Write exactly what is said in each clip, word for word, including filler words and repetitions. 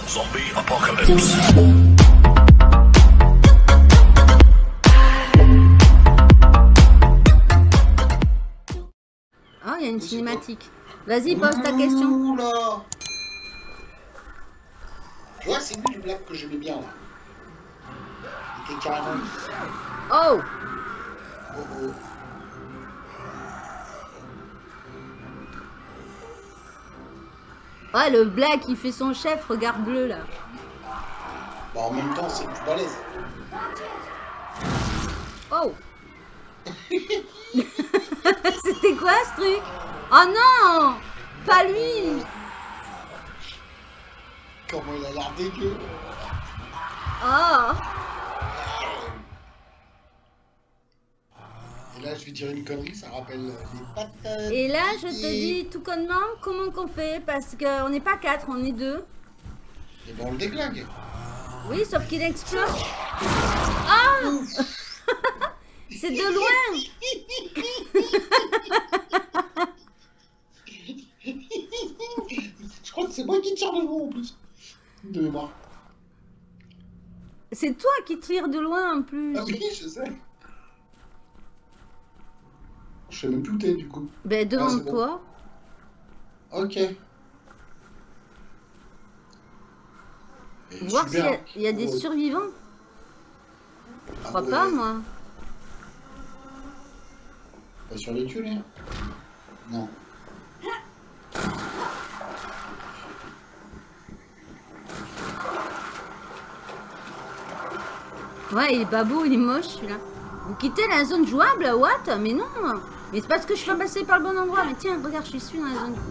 Zombie apocalypse. Oh, il y a une cinématique. Vas-y, pose ta question. Oula. Tu vois, c'est lui le black que j'aimais bien là. Il était carrément. Oh! Oh oh. Ouais, le black, il fait son chef, regarde bleu là. Bah, en même temps, c'est le plus balèze. Oh! C'était quoi ce truc? Oh non! Pas lui! Comment il a l'air dégueu. Oh! Et là, je vais dire une connerie, ça rappelle les patates. Et là, je te dis tout connement comment qu'on fait, parce qu'on n'est pas quatre, on est deux. Et ben, on le déglingue. Oui, sauf qu'il explose. Ah! C'est de loin! Je crois que c'est moi qui tire de loin en plus. De mémoire. C'est toi qui tires de loin en plus. Ah oui, je sais. Je sais même plus où t'es du coup. Ben devant Ah, bon. toi. Ok. Et Voir s'il y, super. a- il y a des Oh. survivants. Je Ah crois ouais. pas moi. Pas sur les tuiles, hein. Non. Ouais, il est pas beau, il est moche celui-là. Vous quittez la zone jouable, what? Mais non! Mais c'est parce que je suis pas passé par le bon endroit. Mais tiens, regarde, je suis dans la zone.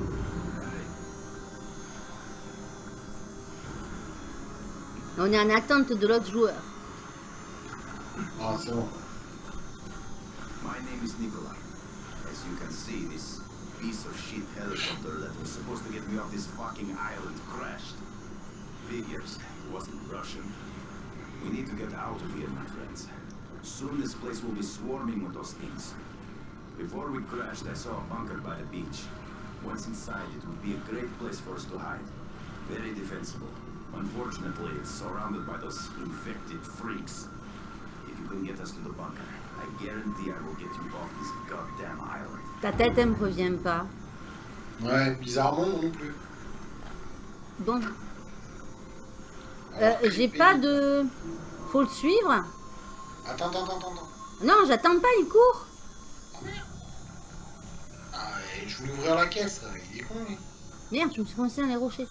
On est en attente de l'autre joueur. Ah, c'est bon. My name is Nikolai. As you can see, this piece of shit helicopter that was supposed to get me off this fucking island crashed. Figures, it wasn't Russian. We need to get out of here, my friends. Soon this place will be swarming with those things. Before we crashed, I saw a bunker by the beach. Once inside, it would be a great place for us to hide. Very defensible. Unfortunately, it's surrounded by those infected freaks. If you can get us to the bunker, I guarantee I will get you off this goddamn island. Ta tête, elle me revient pas. Ouais, bizarrement non plus. Bon. Euh, Alors, J'ai creepy. pas de... Faut le suivre? Attends, attends, attends, attends. Non, j'attends pas, il court. Ah merde. Ah, et je voulais ouvrir la caisse, là. Il est con, lui. Merde, je me suis coincé dans les rochers.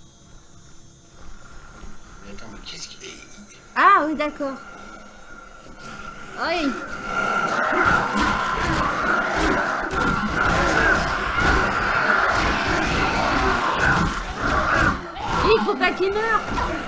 Mais attends, mais qu'est-ce qu'il est... Ah oui, d'accord. Oui. Il faut pas qu'il meure.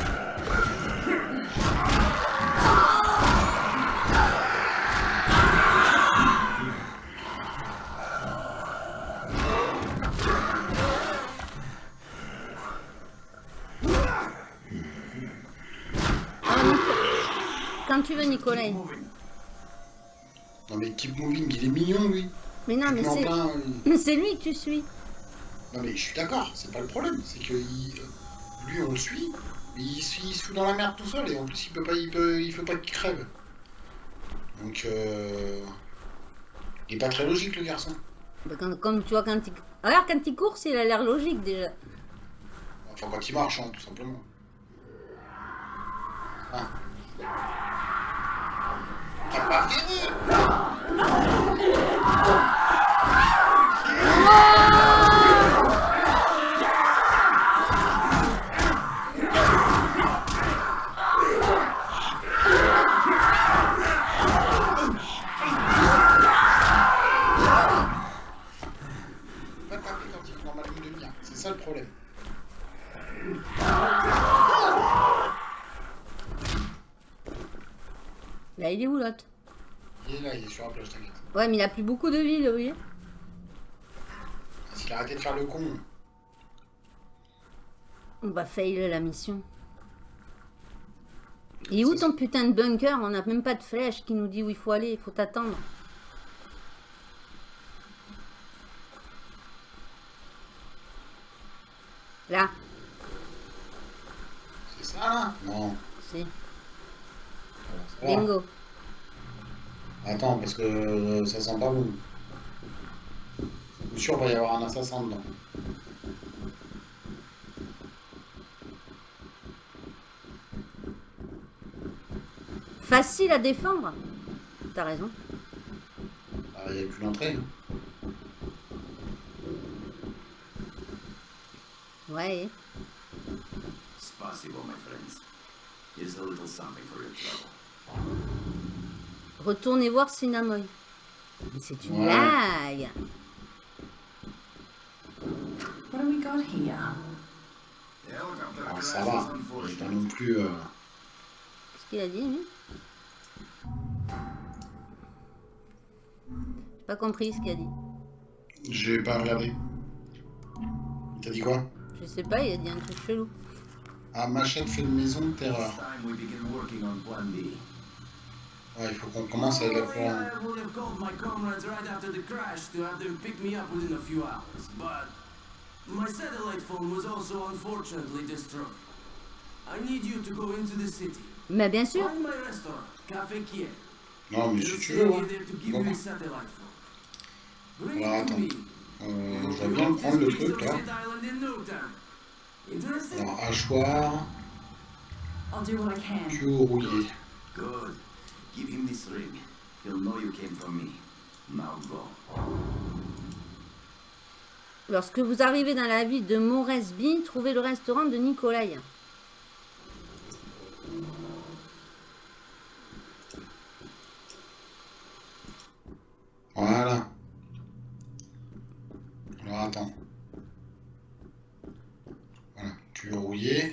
Quand tu veux, Nicolas. Non mais Keep Moving, il est mignon, lui. Mais non, mais Il est en c'est plein, euh, c'est lui que tu suis. Non mais je suis d'accord, c'est pas le problème, c'est que il... lui on le suit, mais il, se- il se fout dans la merde tout seul et en plus il peut pas, il peut, il faut pas qu'il crève. Donc euh... il est pas très logique le garçon. Bah, quand- comme tu vois, quand il... Alors, quand il court, il a l'air logique déjà. Enfin quand il marche, hein, tout simplement. Ah. T'as pas fini. Pas taper quand il est dans ma ligne de mire, c'est ça le problème. Là, il est où l'autre? Il est là, il est sur la plage, t'inquiète. Ouais, mais il a plus beaucoup de vie, là, oui. S'il a arrêté de faire le con. On va fail la mission. Et où ton putain de bunker? On n'a même pas de flèche qui nous dit où il faut aller, il faut t'attendre. Là. là? Non. Si. Ça va. Bingo. Attends, parce que euh, ça sent pas bon. Je suis sûr qu'il va y avoir un assassin dedans. Facile à défendre. T'as raison. Ah, il n'y a plus d'entrée. Ouais. Spasibo, my friends. Here's a little something for your trouble. Retournez voir Sinamoy. Mais c'est une Ouais. blague. What do we got here? The helicopter Ah, crash ça is va. Pas unfortunate. non plus. Euh... Qu'est-ce qu'il a dit, lui? J'ai pas compris ce qu'il a dit. J'ai pas regardé. Il t'a dit quoi? Je sais pas, il a dit un truc chelou. Ah, Machette fait une maison de terreur. It's time we begin working on Plan B. Ouais, il faut qu'on commence avec la Normally, plan. I would have called my comrades right after the crash to have them pick me up within a few hours, but my satellite phone was also unfortunately destroyed. I need you to go into the city. Mais bien sûr. Find my restaurant, Café Kier. Non, mais They'll si tu send veux, me hein. there to give Bon. you a satellite phone. Bring Alors, it to attends. me. Euh, je vais bien prendre le truc, là. Island in no time. Interested? Alors, hachoir, I'll do what I can. tuyau rouillé. Good. Give him this ring. He'll know you came from me. Now go. Lorsque vous arrivez dans la ville de Moresby, trouvez le restaurant de Nikolai. Voilà. Alors, attends. Voilà, tuyau rouillé.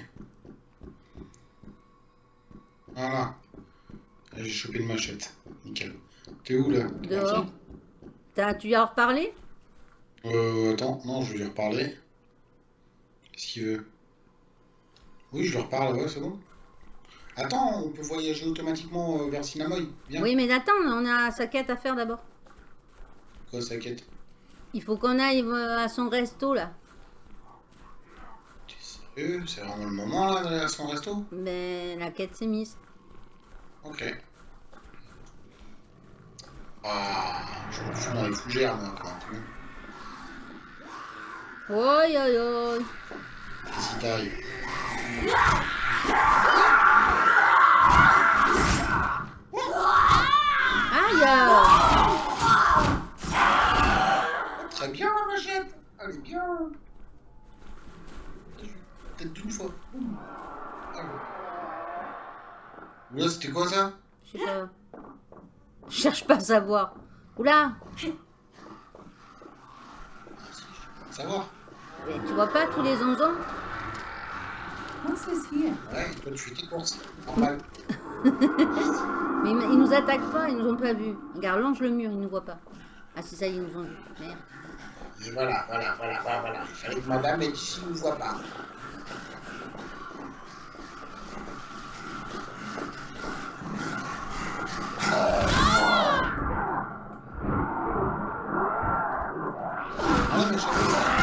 Voilà. Là, j'ai chopé une machette. Nickel. T'es où, là? T'es Dehors. parti? T'as, tu lui as reparlé? Euh, attends, non, je vais lui reparler. Qu'est-ce qu'il veut? Oui, je lui reparle, ouais, c'est bon. Attends, on peut voyager automatiquement euh, vers Sinamoy. Viens. Oui, mais attends, on a sa quête à faire d'abord. Quoi, ça quête? Il faut qu'on aille euh, à son resto, là. T'es sérieux? C'est vraiment le moment, là, d'aller à son resto? Mais la quête s'est mise. Ok. Ah, je me fous dans les fougères, moi, quand même. Oi, oi, oi. Qu'est-ce qui t'arrive? Aïe! Très bien, la machette. Elle est bien. Peut-être d'une fois. Allez. Oula, c'était quoi ça? Je sais pas. Je cherche pas à savoir. Oula! Ah, si, je veux savoir. Mais tu vois pas tous les onzons? What's this here? Ouais, toi tu fais tes courses. Normal. Mais ils, ils nous attaquent pas, ils nous ont pas vus. Regarde, longe le mur, ils nous voient pas. Ah si, ça y est, ils nous ont vus. Merde. Et voilà, voilà, voilà, voilà, voilà. Il fallait que madame ait ici ne voit pas. Ah, mais je-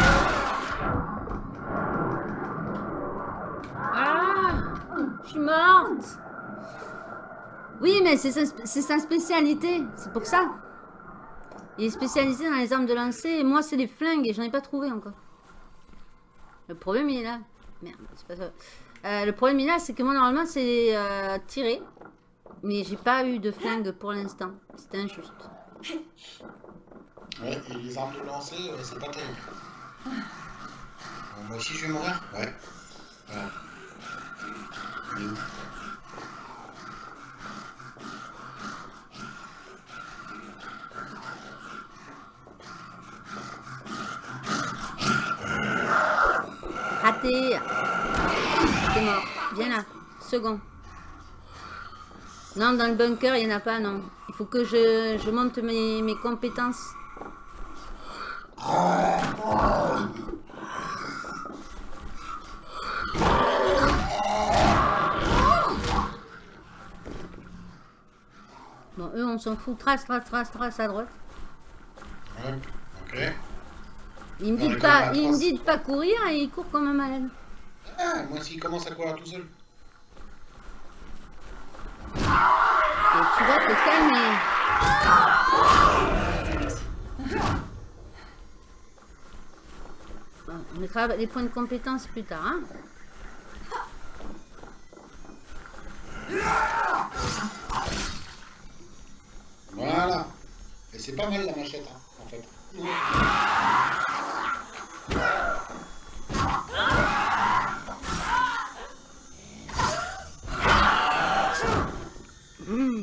Ah! Je suis morte! Oui, mais c'est sa, c'est sa spécialité, c'est pour ça. Il est spécialisé dans les armes de lancer, et moi c'est les flingues, et j'en ai pas trouvé encore. Le problème il est là. Merde, c'est pas ça. Euh, le problème il est là, c'est que moi normalement c'est euh, tirer. Mais j'ai pas eu de flingue pour l'instant. C'était injuste. Ouais, et les armes de lancer, euh, c'est pas terrible. Euh, moi aussi je vais mourir? Ouais. Voilà. Il est où? Raté! T'es mort. Viens là. Second. Non, dans le bunker, il n'y en a pas, non. Il faut que je, je monte mes, mes compétences. Bon, eux, on s'en fout. Trace, trace, trace, trace à droite. Ouais, ok. Ils me On disent est pas, comme à ils me trace. disent pas courir et ils courent comme un malade. Ah, moi s'il commence à courir tout seul. Tu vas te calmer. Bon, on mettra les points de compétence plus tard. Hein. Voilà. Et c'est pas mal la machette, hein, en fait. Mmh.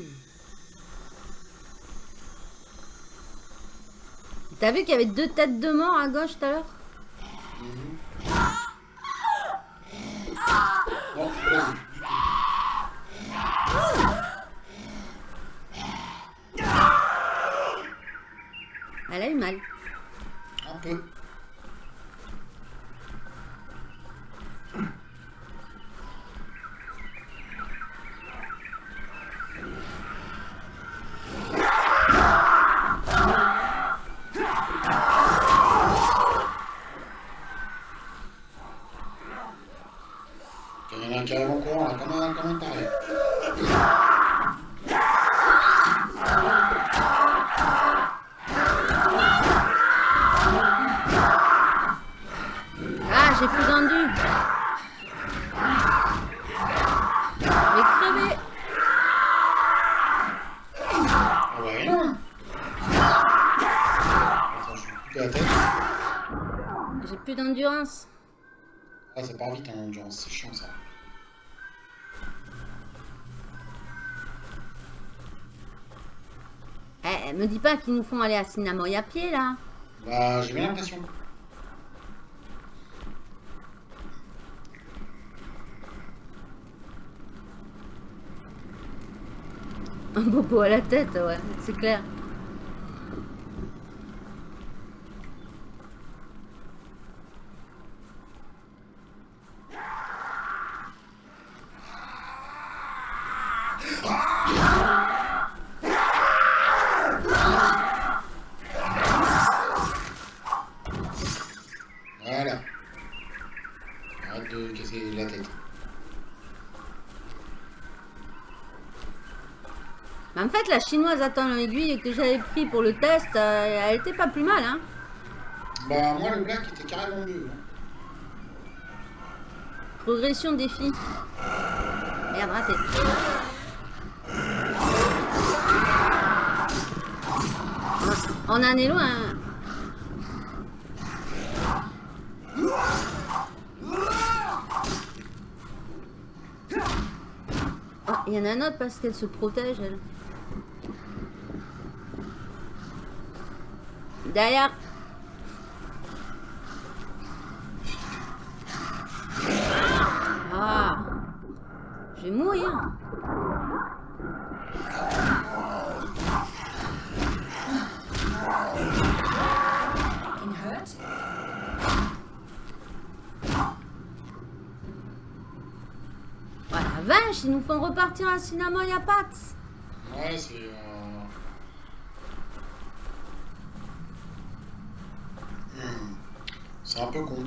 T'as vu qu'il y avait deux têtes de mort à gauche tout à l'heure? Mmh. Bon, vas-y. Elle a eu mal. Un peu. Il y en a un carrément courant là, comme un, comme un taré. Ah, j'ai plus d'enduit. Je vais crever. Ah bah rien. Attends, je vais couper la tête. J'ai plus d'endurance. Ah, ça part vite en endurance, c'est chiant ça. Eh, me dis pas qu'ils nous font aller à Sinamoy à pied là. Bah, j'ai bien l'impression. Un bobo à la tête, ouais, c'est clair. Voilà. Arrête de casser la tête. Mais en fait, la chinoise attend l'aiguille que j'avais pris pour le test, euh, elle était pas plus mal, hein. Bah, moi, le black était carrément mieux. Hein. Progression défi. Merde, raté. On en est loin. Oh, il y en a un autre parce qu'elle se protège, elle. Derrière. Ah. Je vais mourir. Fucking hurt? Voilà, vache, ils nous font repartir à Sinamoy à pattes. Ouais, c'est... Euh... Hmm. C'est un peu con.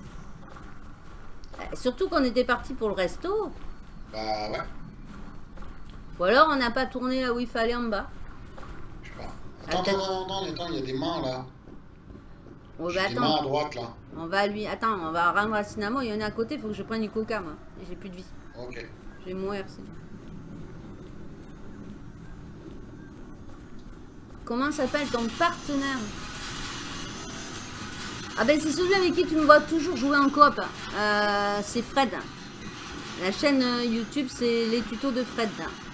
Euh, Surtout qu'on était parti pour le resto. Bah, ouais. Ou alors on n'a pas tourné là où il fallait en bas. Je sais pas. Attends, Attends. attends, attends, attends, il y a des mains là. Oh, J'ai bah, des mains à attends, droite là. on va lui... Attends, on va rendre à Sinamoy, il y en a à côté, il faut que je prenne du coca, moi. Et j'ai plus de vie. Ok. Je vais mourir, sinon. Comment s'appelle ton partenaire? Ah ben c'est celui avec qui tu me vois toujours jouer en coop. Euh, c'est Fred. La chaîne YouTube, c'est les tutos de Fred.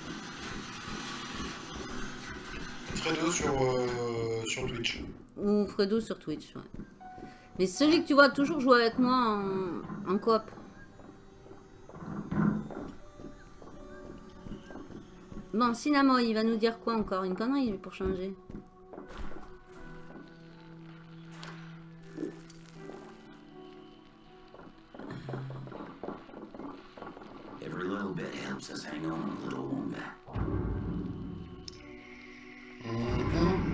Fredo sur, euh, sur Twitch. Ou Fredo sur Twitch, ouais. Mais celui que tu vois toujours jouer avec moi en, en coop. Bon, Sinamoy, il va nous dire quoi encore? Une connerie pour changer. Every little bit helps us hang on a little longer. Mm-hmm.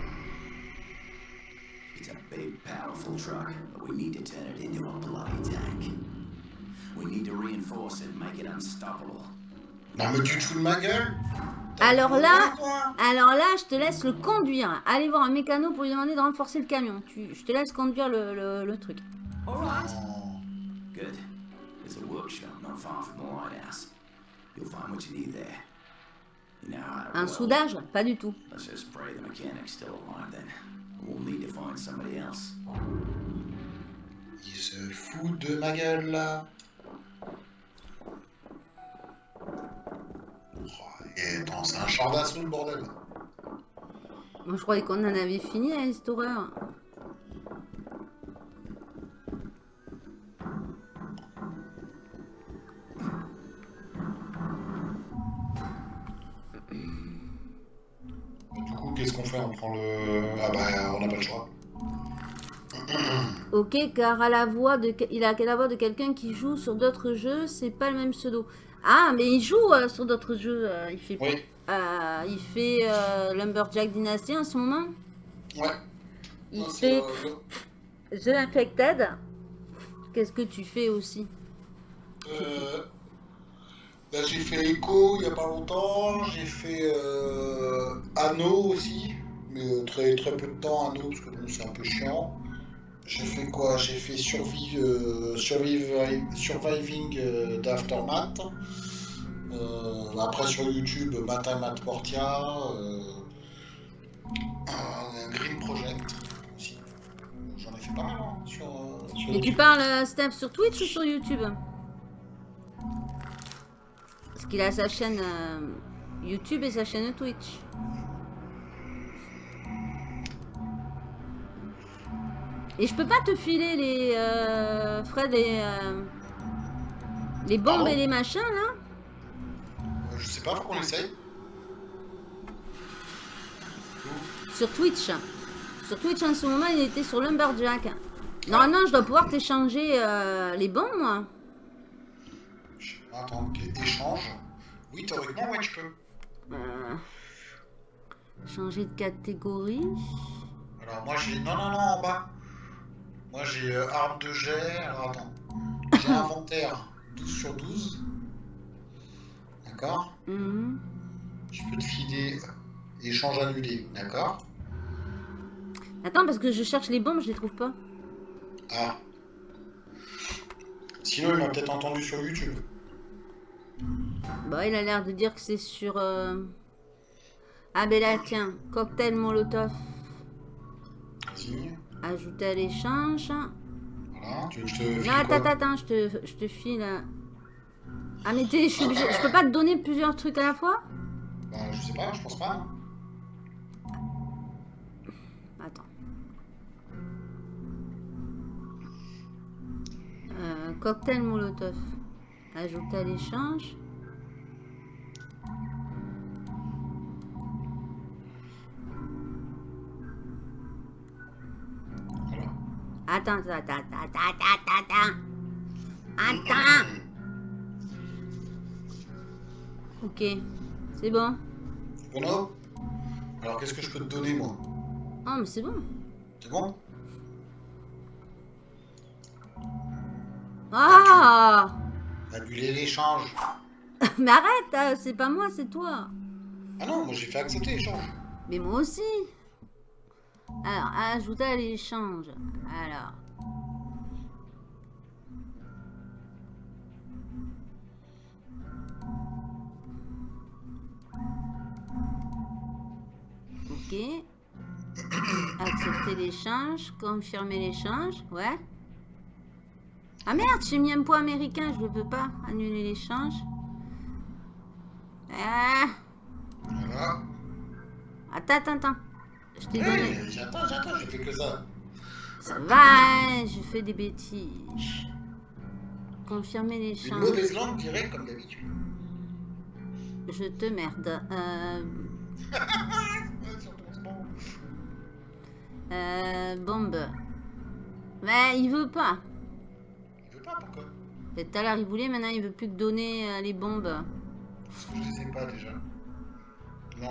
It's a big, powerful truck, but we need to turn it into a bloody tank. We need to reinforce it, make it unstoppable. Non mais tu te fous de ma gueule? Alors là, toi. alors là, je te laisse le conduire. Allez voir un mécano pour lui demander de renforcer le camion. Tu, je te laisse conduire le, le, le truc. All right. Oh. Good. There's a workshop not far from the lighthouse. You'll find what you need there. You know how to Un roll. soudage? Pas du tout. Let's just pray the mechanic's still alive then. We'll need to find somebody else. Il se fout de ma gueule là. Oh, et attends, c'est un char d'assaut le bordel. Moi, je croyais qu'on en avait fini avec cette horreur. Du coup, qu'est-ce qu'on fait? On prend le... Ah bah, on n'a pas le choix. Ok, car à la voix de, il a la voix de quelqu'un qui joue sur d'autres jeux, c'est pas le même pseudo. Ah, mais il joue euh, sur d'autres jeux. euh, il fait, Oui. euh, il fait euh, Lumberjack Dynasty en ce moment. Ouais. Il Non, c'est, fait euh, The Infected. Qu'est-ce que tu fais aussi? Euh, là, j'ai fait Echo il y a pas longtemps. J'ai fait euh, Anno aussi, mais euh, très très peu de temps Anno parce que bon, c'est un peu chiant. J'ai fait quoi? J'ai fait Survive, euh, Survive, Surviving euh, d'Aftermath. Euh, après sur YouTube, Matin Matt Portia, euh, un Green Project aussi. J'en ai fait pas mal hein, sur, euh, sur Et tu YouTube. parles, euh, Steph, sur Twitch ou sur YouTube? Parce qu'il a sa chaîne euh, YouTube et sa chaîne Twitch. Et je peux pas te filer les... Euh, Fred, les... Euh, les bombes Pardon? et les machins, là? Euh, je sais pas, faut qu'on essaye. Sur Twitch. Sur Twitch, en ce moment, il était sur Lumberjack. Normalement, je dois pouvoir t'échanger euh, les bombes, moi. Attends, ok, échange. Oui, théoriquement, ouais, tu peux. Euh, changer de catégorie. Alors, moi, j'ai... Non, non, non, en bas. Moi, j'ai euh, arme de jet. Alors, attends. J'ai inventaire douze sur douze. D'accord. Mhm. Je peux te filer échange annulé. D'accord. Attends, parce que je cherche les bombes, je les trouve pas. Ah. Sinon, il m'a peut-être entendu sur YouTube. Bah, il a l'air de dire que c'est sur... euh, Ah, ben là, tiens. Cocktail Molotov. Vas-y. Ajouter à l'échange. Voilà. Tu veux que je te Non, file attends, quoi? attends, attends, je te, je te file... euh. Ah, mais t'es- je, suis obligée- je peux pas te donner plusieurs trucs à la fois? Bah, je sais pas, je pense pas. Attends. Euh, cocktail Molotov. Ajouter à l'échange. Voilà. Attends, attends, attends, attends, attends, attends. Attends. Ok, c'est bon. Bono. Alors, qu'est-ce que je peux te donner, moi? Oh, mais c'est bon. C'est bon? Ah. Annuler l'échange. Mais arrête, euh, c'est pas moi, c'est toi. Ah non, moi, j'ai fait accepter l'échange. Mais moi aussi. Alors, ajouter à l'échange. Alors. Ok. Accepter l'échange. Confirmer l'échange. Ouais. Ah merde, j'ai mis un point américain, je ne peux pas annuler l'échange. Ah. Voilà. Attends, attends, attends. Je t'ai donné. Hey, j'attends, j'attends, j'ai fait que ça. Ça va, hein, je fais des bêtises. Confirmer Une l'échange. mauvaise langue directe comme d'habitude. Je te merde. Euh, Ouais, sur ton spawn. euh, bombe. Mais il veut pas. Il veut pas, pourquoi? Et tout à l'heure il voulait, maintenant il veut plus que donner euh, les bombes. Parce que je les ai pas déjà. Non.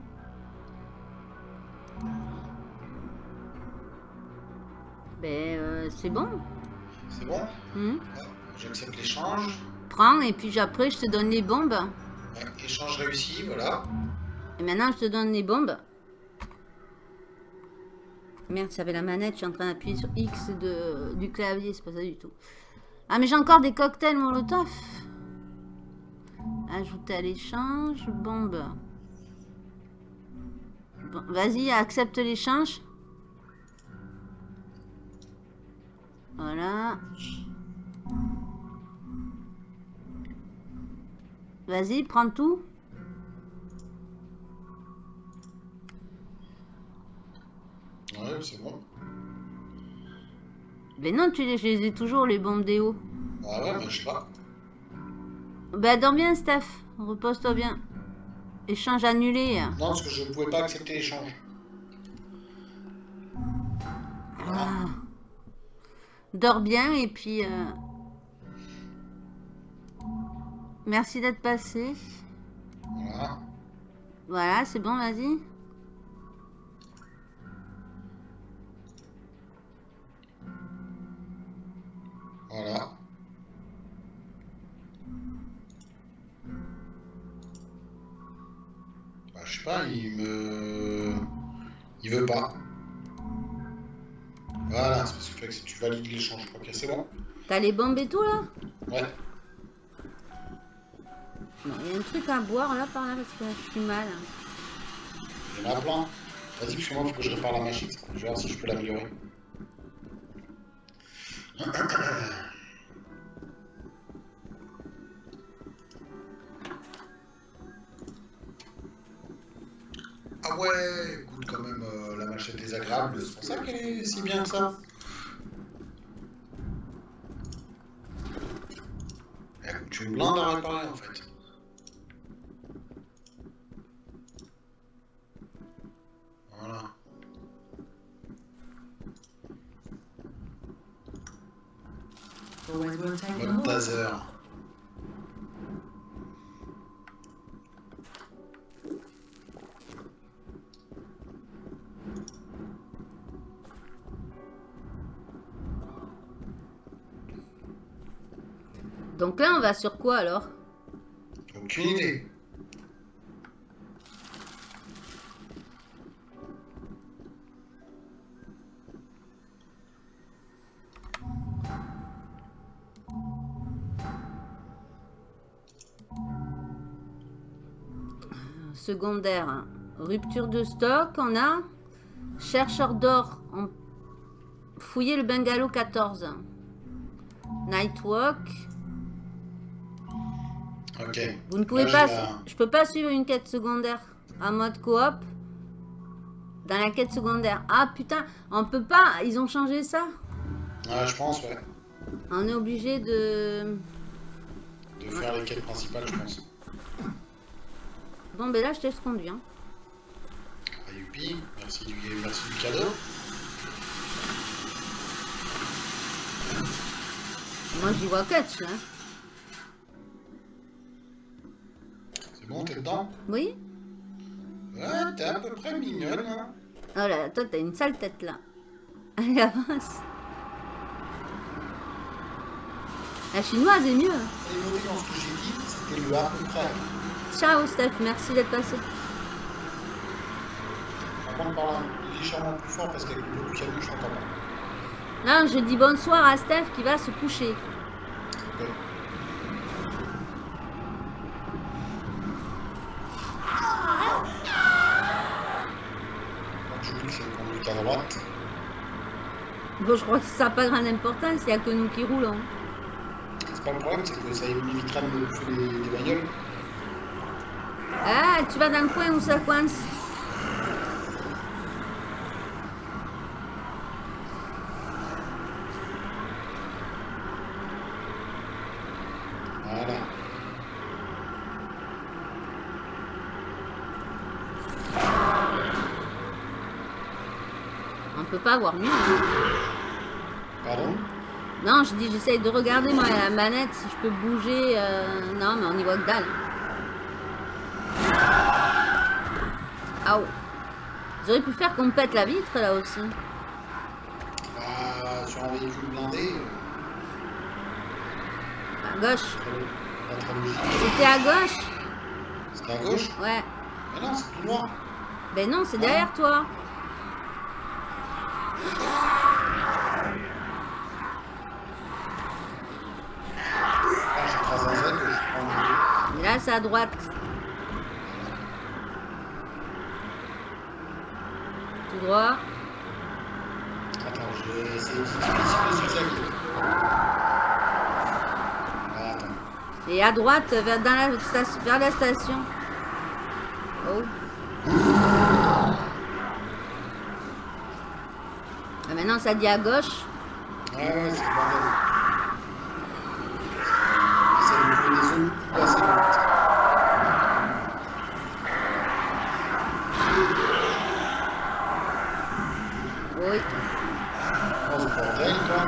Ben euh, c'est bon. C'est bon? Hmm. Ouais, j'accepte l'échange. Prends et puis après je te donne les bombes. Ouais, échange réussi, voilà. Et maintenant, je te donne les bombes. Merde, ça avait la manette, je suis en train d'appuyer sur X de, du clavier, c'est pas ça du tout. Ah, mais j'ai encore des cocktails Molotov. Ajouter à l'échange, bombe. Bon, vas-y, accepte l'échange. Voilà. Vas-y, prends tout. Ouais, c'est bon. Mais non, tu les, je les ai toujours, les bombes déo. Ah ouais, mais je sais pas. Bah, dors bien, Steph. Repose-toi bien. Échange annulé. Non, parce que je ne pouvais pas accepter l'échange. Ah. Dors bien et puis... Euh... Merci d'être passé. Voilà. Voilà, c'est bon, vas-y. Voilà. Bah, je sais pas, il me... Il veut pas. Voilà, c'est parce que si tu valides l'échange. Ok, c'est bon. T'as les bombes et tout, là? Ouais. Bon, il y a un truc à boire, là, par là, parce que je suis mal. Il y en a plein. Vas-y, parce que moi, il faut que je répare la machine. Je vais voir si je peux l'améliorer. Ah ouais, écoute quand même, euh, la machette désagréable, c'est pour ça qu'elle est si bien que ça. Elle coûte une blinde à réparer en fait. Voilà. Always will take Mode more. taser. Donc là, on va sur quoi, alors? Aucune idée. Secondaire. Hein. Rupture de stock, on a. Chercheur d'or. On... Fouiller le bungalow quatorze. Nightwalk. Ok. Vous ne pouvez Là, pas... j'ai la- Je peux pas suivre une quête secondaire en mode coop. Dans la quête secondaire. Ah putain, on peut pas... Ils ont changé ça. Ouais, je pense, ouais. On est obligé de... De faire les quêtes principales, je pense. Bon, ben là, je te laisse conduire. Ah, youpi, merci du, merci du cadeau. Moi, j'y vois catch, là. C'est bon, t'es dedans? Oui? Ouais, t'es à peu près mignonne, hein. Oh là, toi, t'as une sale tête, là. Allez, avance. La chinoise est mieux. Et notez dans ce que j'ai dit, c'était le à peu près. Ciao, Steph. Merci d'être passé. Par contre, parle légèrement plus fort parce qu'avec le bruit du camion, je t'entends pas. Non, je dis bonsoir à Steph qui va se coucher. Ok. Donc, je dis que c'est une conduite à droite. Bon, je crois que ça n'a pas grande importance. Il n'y a que nous qui roulons. C'est pas le problème, c'est que ça évitera de me bouffer des, des bagnoles. Ah, tu vas dans le coin où ça coince. Voilà. On peut pas avoir mieux. Pardon? Non, je dis, j'essaye de regarder moi la manette si je peux bouger. euh, Non, mais on y voit que dalle. Ah oh. Ils auraient pu faire qu'on pète la vitre là aussi. Bah, sur un véhicule blindé, À gauche. euh, pas très logique. C'était à gauche? C'est à gauche? Ouais. Mais non, c'est tout noir. Ben non, c'est derrière toi. Ah, j'écrase un Z, je prends un Et là, c'est à droite. Tout droit. Attends, je vais essayer de anticiper sur ça. Ah, attends. Et à droite, vers, dans la station, vers la station. Oh. Ah, maintenant, ça dit à gauche. Ouais, ouais, c'est le bordel. C'est le plus des zones plus assez lentes. Oui. Oh, ce bordel, toi.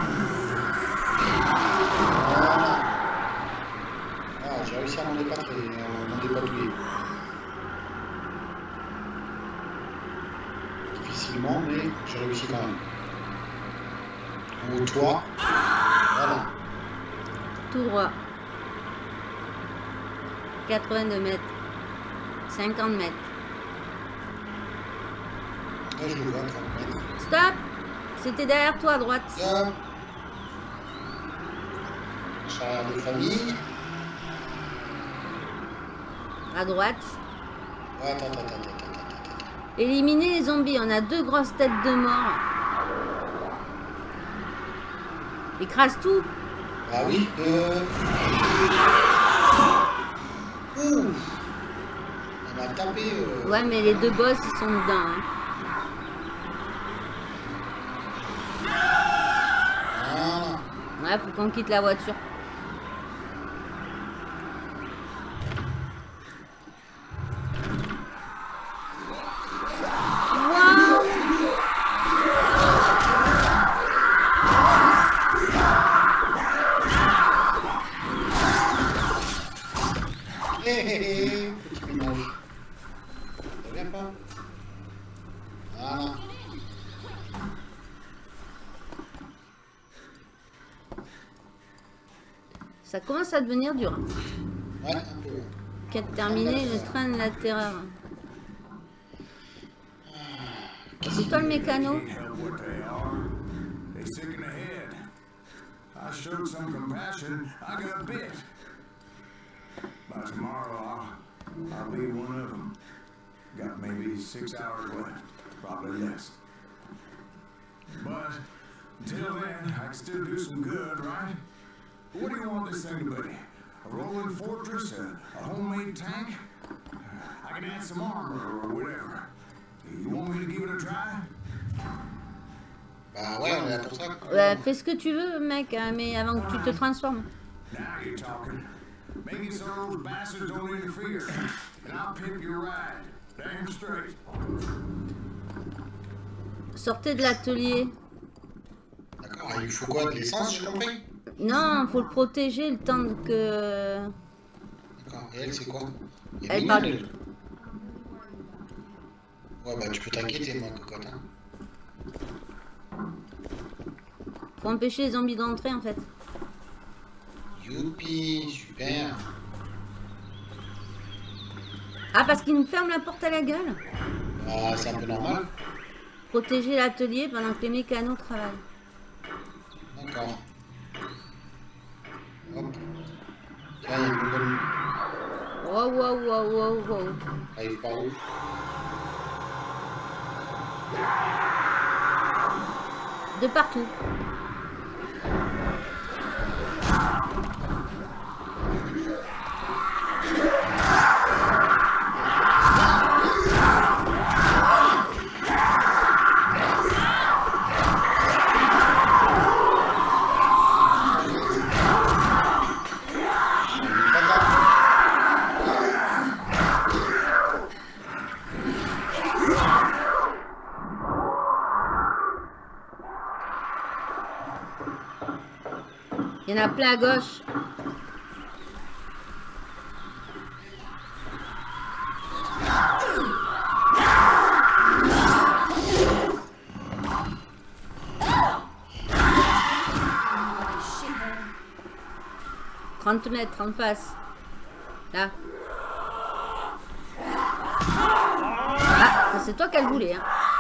Voilà. Ah, j'ai réussi à m'en dépatouiller. À m'en dépatouiller. Difficilement, mais j'ai réussi quand même. Au toit. Voilà. Tout droit. quatre-vingt-deux mètres. cinquante mètres. Là, je le vois, trente mètres. Stop! C'était derrière toi à droite. Là. Charrière de famille. À droite. Attends, attends, attends, attends, attends, attends. Éliminer les zombies. On a deux grosses têtes de mort. Écrase tout. Ah oui, euh... Ouh. On a tapé... Euh... Ouais, mais les deux boss, ils sont dedans. Hein. Voilà. Ouais, faut qu'on quitte la voiture. Hé hé hé, petit ménage. Ça vient pas? Voilà. Ça commence à devenir dur. Ouais, un peu. Quête terminée, le train de la terreur. C'est toi le mécano? Can't help what they are. They sick in the head. I showed some compassion. I got bit. By tomorrow, I'll, I'll be one of them. Got maybe six hours left, probably less. But until then, I can still do some good, right? What do you want this thing to be? A rolling fortress? A, a homemade tank? I can add some armor or whatever. You want me to give it a try? Bah ouais, on est là pour ça. Quoi. Ouais, fais ce que tu veux, mec, hein, mais avant que tu te transformes. Now you're talking. Maybe some of those bastards don't interfere, and I'll pimp your ride. Damn straight. Sortez de l'atelier. D'accord, il lui faut quoi? De l'essence, j'ai compris? Non, faut le protéger le temps que... D'accord, et elle, c'est quoi? Elle, Elle est parle. mignonne, elle. Ouais, bah tu peux t'inquiéter, moi, cocotte. Hein. Faut empêcher les zombies d'entrer, en fait. Youpi, super. Ah, parce qu'ils nous ferment la porte à la gueule. Ah, c'est un peu normal. Protéger l'atelier pendant que les mécanos travaillent. D'accord. Hop. Tiens, il y a une nouvelle... Wow, wow, wow, wow, wow. Arrive par où? De partout. Il y en a plein à gauche. trente mètres en face. Là. Ah, c'est toi qui as le voulais, hein.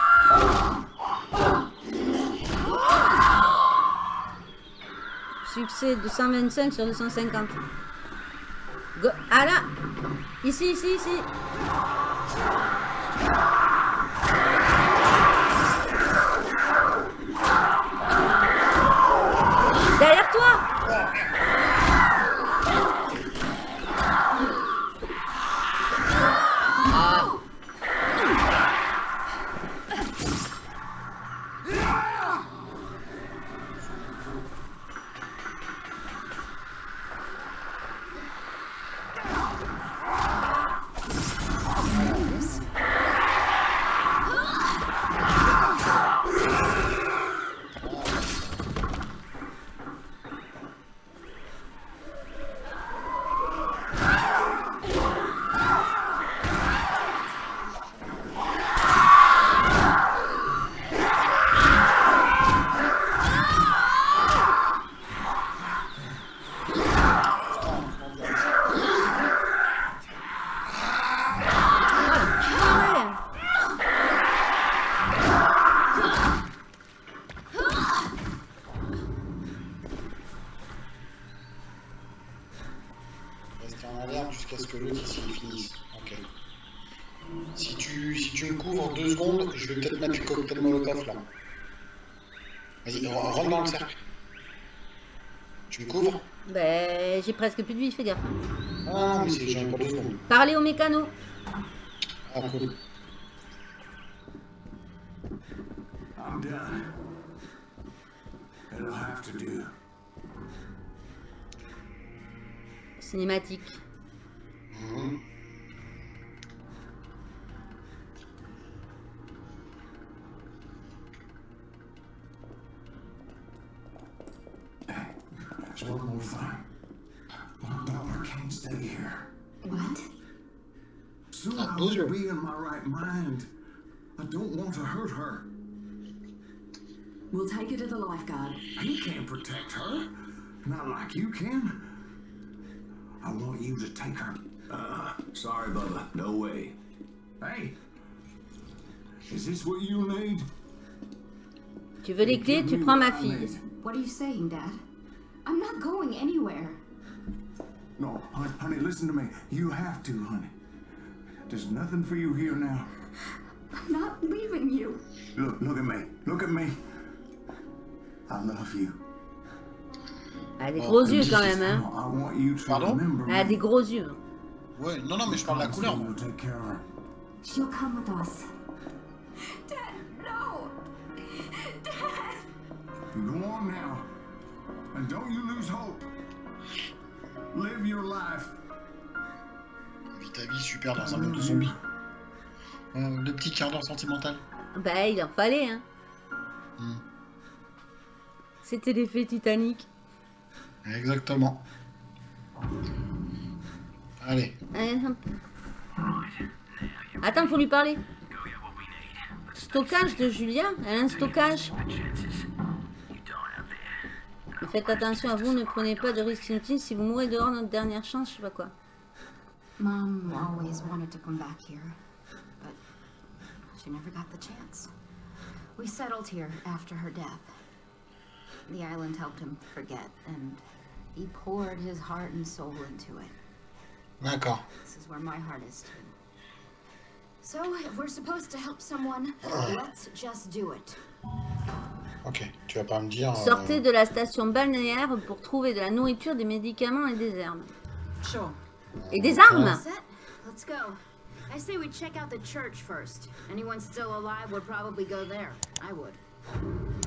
Succès de cent vingt-cinq sur deux cent cinquante. Go. Ah là. Ici, ici, ici. Derrière toi. Ah. Jusqu'à ce que l'autre ici finisse. Ok. Si tu, si tu me couvres deux secondes, je vais peut-être mettre le cocktail molotov là. Vas-y, rentre dans le cercle. Tu me couvres? Ben, j'ai presque plus de vie, fais gaffe. Ah non, mais c'est j'en ai pas deux secondes. Parlez au mécano. Ah cool. I'm done. It'll have to do. Cinématique. Mmh. There's one more thing. My daughter can't stay here. What? Soon Ah, I'll bonjour. be in my right mind. I don't want to hurt her. We'll take her to the lifeguard. You can't protect her. Not like you can. I want you to take her. Uh, sorry, Bubba. No way. Hey, is this what you need? Tu veux les clés, tu prends ma fille. What are you saying, Dad? I'm not going anywhere. No, honey, honey, listen to me. You have to, honey. There's nothing for you here now. I'm not leaving you. Look, look at me. Look at me. I love you. Elle a des gros yeux quand même, hein. I want you to Pardon? remember Elle a me. des gros yeux. Ouais, non, non, mais je parle de la couleur. We'll take care of her. She'll come with us. Dad, no! Dad! Go on now. And don't you lose hope. Live your life. Vis ta vie super dans un monde de zombies. Euh, le petit quart d'heure sentimental. Bah, il en fallait, hein. Hmm. C'était l'effet Titanic. Exactement. Allez. Allez, hop. Attends, faut lui parler. Stockage de Julia. Elle a un stockage. Mais faites attention à vous, ne prenez pas de risques inutiles. Si vous mourrez dehors, notre dernière chance, je sais pas quoi. Mom always wanted to come back here, but she never got the chance. We settled here after her death. The island helped him forget, and he poured his heart and soul into it. D'accord. This is where my heart is too. So, if we're supposed to help someone, let's just do it. Ok, tu vas pas me dire... euh, Sortez de la station balnéaire pour trouver de la nourriture, des médicaments et des herbes. Sure. Et des armes. Set? Let's go. I say we check out the church first. Anyone still alive would probably go there. I would.